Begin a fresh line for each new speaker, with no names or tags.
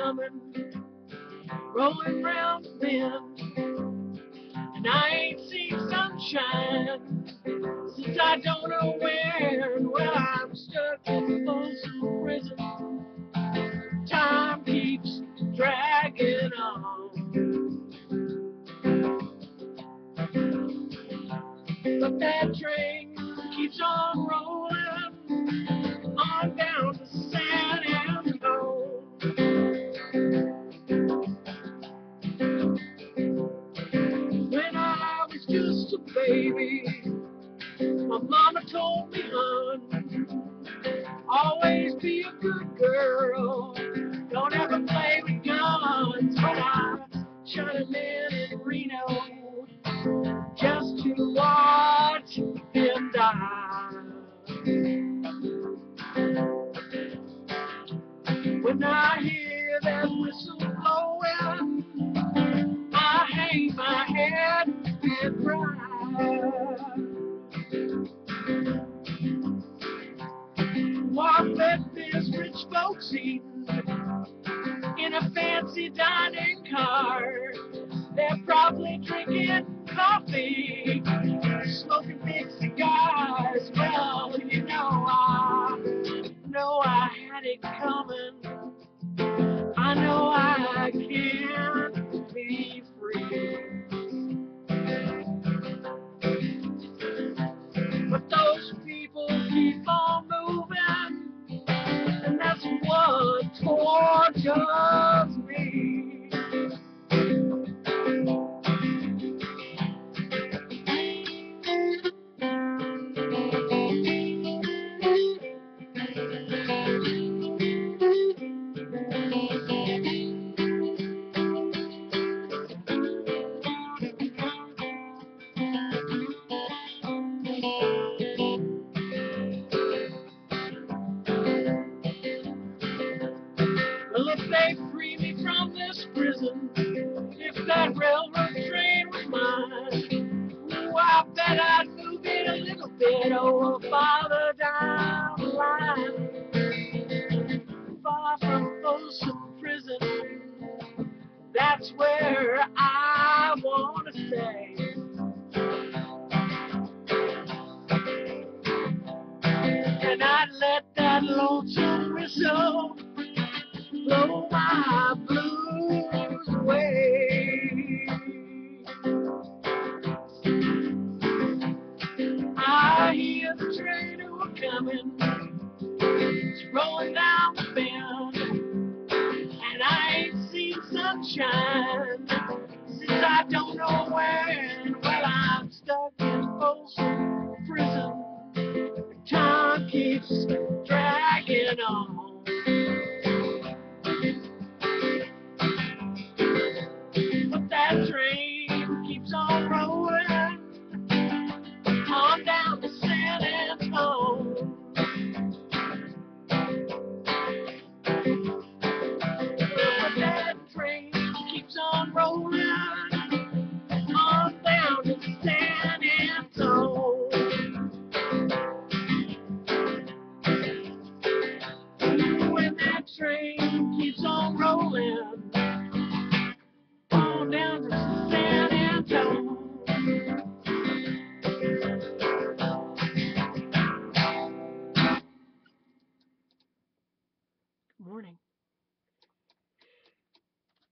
coming, rolling round the bend, and I ain't seen sunshine since I don't know when. Well, I'm stuck in Folsom Prison. Time keeps dragging on, but that train keeps on rolling on down to San Antonio. When I was just a baby, my mama told me, hon, always be a good girl, don't ever play with guns. But I shot a man in Reno just to watch him die. When I hear that whistle blowing, I hang my head and cry. What bet there's rich folks eating in a fancy dining car. They're probably drinking coffee, smoking big cigars. Well, you know I had it coming. I know I can't be free. But those people keep on moving, and that's what tortures me. Well, if they free me from this prison, if that railroad train was mine, ooh, I bet I'd move it a little bit, oh, farther down the line. Far from Folsom Prison, that's where I want to stay. And I'd let that lonesome whistle blow my blues away. I hear the train coming, it's rolling down the bend, and I ain't seen sunshine since I don't know when. Well, I'm stuck in Folsom Prison. Time keeps dragging on. But that train keeps on rolling on down to San Antonio. But that train keeps on rolling on down to San Antonio. When that train keeps on rolling